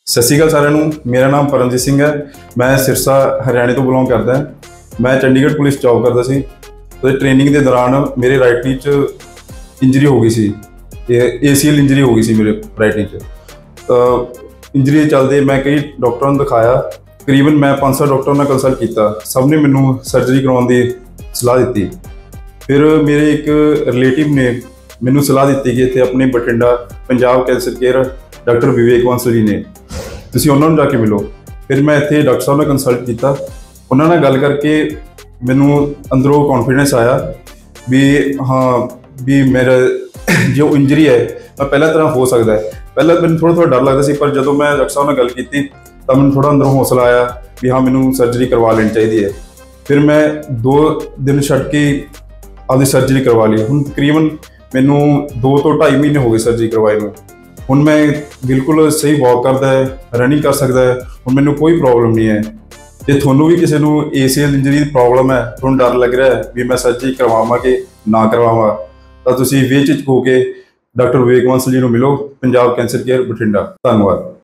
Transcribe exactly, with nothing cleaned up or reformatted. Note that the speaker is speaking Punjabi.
ਸਤਿ ਸ਼੍ਰੀ ਅਕਾਲ ਸਾਰਿਆਂ ਨੂੰ। ਮੇਰਾ ਨਾਮ ਪਰਮਜੀਤ ਸਿੰਘ ਹੈ। ਮੈਂ ਸਿਰਸਾ ਹਰਿਆਣੇ ਤੋਂ ਬਿਲੋਂਗ ਕਰਦਾ। ਮੈਂ ਚੰਡੀਗੜ੍ਹ ਪੁਲਿਸ ਜੌਬ ਕਰਦਾ ਸੀ ਤੇ ਟ੍ਰੇਨਿੰਗ ਦੇ ਦੌਰਾਨ ਮੇਰੇ ਰਾਈਟ ਨੀ 'ਚ ਇੰਜਰੀ ਹੋ ਗਈ ਸੀ। ਏ ਸੀ ਐਲ ਇੰਜਰੀ ਹੋ ਗਈ ਸੀ ਮੇਰੇ ਰਾਈਟ ਨੀ 'ਚ। ਇੰਜਰੀ ਦੇ ਚੱਲਦੇ ਮੈਂ ਕਈ ਡਾਕਟਰਾਂ ਨੂੰ ਦਿਖਾਇਆ। ਤਕਰੀਬਨ ਮੈਂ ਪੰਜ ਸੌ ਡਾਕਟਰਾਂ ਨਾਲ ਕੰਸਲਟ ਕੀਤਾ। ਸਭ ਨੇ ਮੈਨੂੰ ਸਰਜਰੀ ਕਰਵਾਉਣ ਦੀ ਸਲਾਹ ਦਿੱਤੀ। ਫਿਰ ਮੇਰੇ ਇੱਕ ਰਿਲੇਟਿਵ ਨੇ ਮੈਨੂੰ ਸਲਾਹ ਦਿੱਤੀ ਕਿ ਇੱਥੇ ਆਪਣੇ Bathinda Punjab cancer care doctor Vivek Bansal ji ਨੇ, ਤੁਸੀਂ ਉਹਨਾਂ ਨੂੰ ਜਾ ਕੇ ਮਿਲੋ। ਫਿਰ ਮੈਂ ਇੱਥੇ ਡਾਕਟਰ ਸਾਹਿਬ ਨਾਲ ਕੰਸਲਟ ਕੀਤਾ। ਉਹਨਾਂ ਨਾਲ ਗੱਲ ਕਰਕੇ ਮੈਨੂੰ ਅੰਦਰੋਂ ਕੌਨਫੀਡੈਂਸ ਆਇਆ ਵੀ ਹਾਂ ਵੀ ਮੇਰਾ ਜੋ ਇੰਜਰੀ ਹੈ ਮੈਂ ਪਹਿਲਾਂ ਤਰ੍ਹਾਂ ਹੋ ਸਕਦਾ ਹੈ। ਪਹਿਲਾਂ ਮੈਨੂੰ ਥੋੜ੍ਹਾ ਥੋੜ੍ਹਾ ਡਰ ਲੱਗਦਾ ਸੀ, ਪਰ ਜਦੋਂ ਮੈਂ ਡਾਕਟਰ ਸਾਹਿਬ ਨਾਲ ਗੱਲ ਕੀਤੀ ਤਾਂ ਮੈਨੂੰ ਥੋੜ੍ਹਾ ਅੰਦਰੋਂ ਹੌਸਲਾ ਆਇਆ ਵੀ ਹਾਂ ਮੈਨੂੰ ਸਰਜਰੀ ਕਰਵਾ ਲੈਣੀ ਚਾਹੀਦੀ ਹੈ। ਫਿਰ ਮੈਂ ਦੋ ਦਿਨ ਛੱਡ ਕੇ ਆਪਦੀ ਸਰਜਰੀ ਕਰਵਾ ਲਈ। ਹੁਣ ਤਕਰੀਬਨ ਮੈਨੂੰ ਦੋ ਤੋਂ ਢਾਈ ਮਹੀਨੇ ਹੋ ਗਏ ਸਰਜਰੀ ਕਰਵਾਏ ਨੂੰ। ਹੁਣ ਮੈਂ ਬਿਲਕੁਲ ਸਹੀ ਵਾਕ ਕਰਦਾ ਹੈ, ਰਨਿੰਗ ਕਰ ਸਕਦਾ ਹੈ। ਹੁਣ ਮੈਨੂੰ ਕੋਈ ਪ੍ਰੋਬਲਮ ਨਹੀਂ ਹੈ। ਜੇ ਤੁਹਾਨੂੰ ਵੀ ਕਿਸੇ ਨੂੰ ਏ ਸੀ ਐਲ ਇੰਜਰੀ ਦੀ ਪ੍ਰੋਬਲਮ ਹੈ, ਤੁਹਾਨੂੰ ਡਰ ਲੱਗ ਰਿਹਾ ਹੈ ਵੀ ਮੈਂ ਸਰਜਰੀ ਕਰਵਾਵਾਂ ਕਿ ਨਾ ਕਰਵਾਵਾਂ, ਤਾਂ ਤੁਸੀਂ ਬੇਝਿਜਕ ਹੋ ਕੇ ਡਾਕਟਰ ਵਿਵੇਕ ਬਾਂਸਲ ਜੀ ਨੂੰ ਮਿਲੋ, ਪੰਜਾਬ ਕੈਂਸਰ ਕੇਅਰ ਬਠਿੰਡਾ। ਧੰਨਵਾਦ।